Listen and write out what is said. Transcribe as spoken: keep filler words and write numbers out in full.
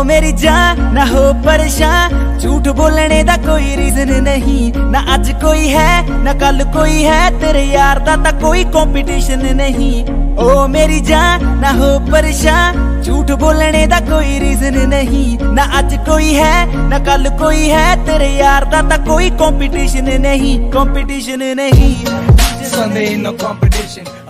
ओ मेरी जान ना हो परेशान, झूठ बोलने दा कोई रीजन नहीं। ना अज कोई है ना कल कोई है, तेरे यार दा ता कोई कंपटीशन नहीं। ओ मेरी जान ना हो परेशान, झूठ बोलने दा कोई रीजन नहीं। ना अज कोई है ना कल कोई है, तेरे यार दा ता कोई कंपटीशन नहीं, कंपटीशन नहीं। Sunday ain't no competition.